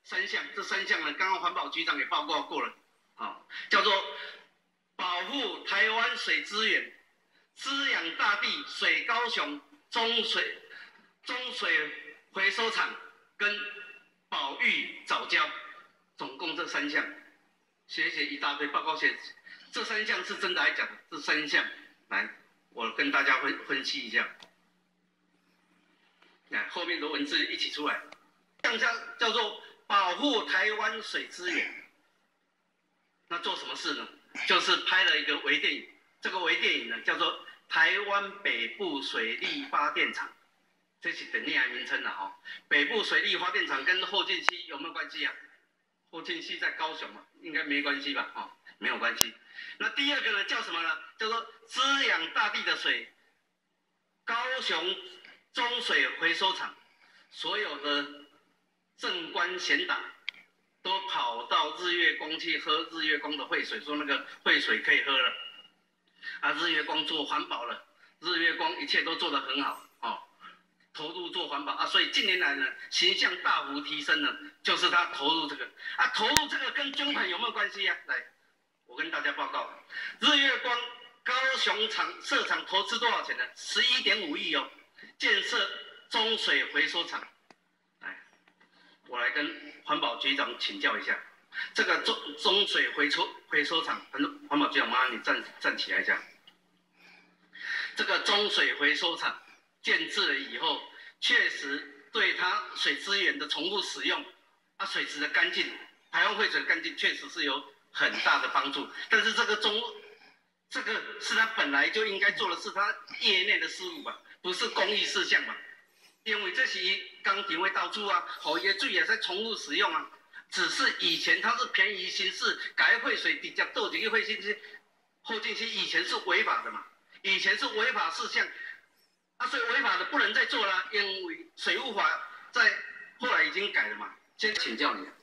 3项，这3项呢，刚刚环保局长也报告过了，叫做保护台湾水资源、滋养大地、水高雄中水回收厂跟保育藻礁，总共这3项，写一大堆报告写，这3项是真的还是假的？这3项，来，我跟大家分析一下，来，后面的文字一起出来，叫做保护台湾水资源。那做什么事呢？就是拍了一个微电影，这个微电影呢叫做台湾北部水力发电厂，这是等内名称了北部水力发电厂跟后劲溪有没有关系啊？后劲溪在高雄嘛，应该没关系吧？没有关系。那第二个呢叫什么呢？叫做滋养大地的水，高雄中水回收厂，所有的正官贤达都跑到日月光去喝日月光的汇水，说那个汇水可以喝了。日月光做环保了，日月光一切都做得很好投入做环保所以近年来呢，形象大幅提升呢，就是他投入这个投入这个跟捐款有没有关系啊？来，我跟大家报告，日月光高雄设厂投资多少钱呢？11.5亿建设中水回收厂。来，我来跟环保局长请教一下，这个中水回收厂，环保局长，麻烦你站起来一下。这个中水回收厂建制了以后，确实对它水资源的重复使用，水质的干净，台湾汇水的干净，确实是有很大的帮助。但是这个是他本来就应该做的事，他业内的事务吧，不是公益事项嘛。因为这是工厂会到处河的水也在重复使用只是以前它是便宜行事，改汇水直接倒进去后劲溪以前是违法的嘛，以前是违法事项所以违法的不能再做了，因为水务法后来已经改了嘛。先请教你，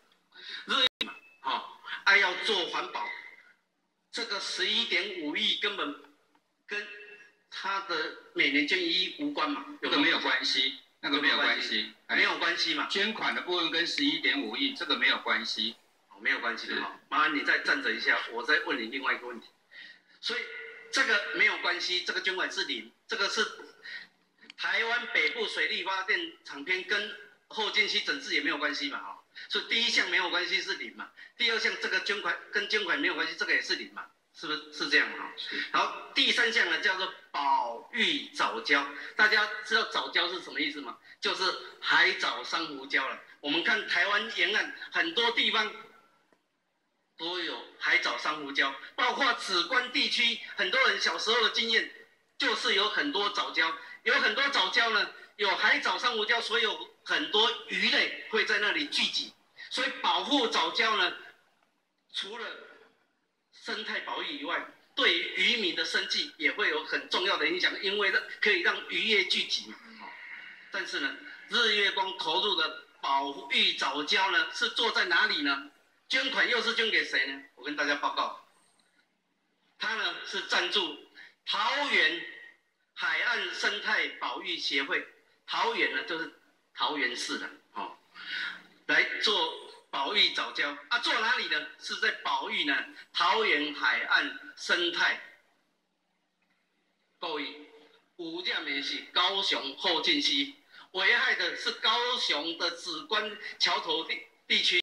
要做环保，这个11.5亿根本跟他的每年捐1亿无关嘛？ 这个没有关系，那个没有关系， 没有关系嘛。 捐款的部分跟11.5亿这个没有关系， 没有关系的麻烦你再站着一下，我再问你另外一个问题。所以这个没有关系，这个捐款是零，这个是台湾北部水力发电厂篇跟后劲溪整治也没有关系嘛所以第一项没有关系是零嘛，第二项这个捐款没有关系，这个也是零嘛，是不是这样好，第3项呢叫做保育藻礁，大家知道藻礁是什么意思吗？就是海藻珊瑚礁了。我们看台湾沿岸很多地方都有海藻珊瑚礁，包括梓官地区，很多人小时候的经验就是有很多藻礁，有很多藻礁呢，有海藻珊瑚礁，所以有很多鱼类会在那里聚集。所以保护藻礁呢，除了生态保育以外，对于渔民的生计也会有很重要的影响，因为可以让渔业聚集但是呢，日月光投入的保育藻礁呢，是做在哪里呢？捐款又是捐给谁呢？我跟大家报告，他呢是赞助桃园海岸生态保育协会，桃园呢就是桃园市的来做保育藻礁做哪里呢？是在保育呢桃园海岸生态。各位，有这面是高雄后劲溪，危害的是高雄的梓官桥头地区。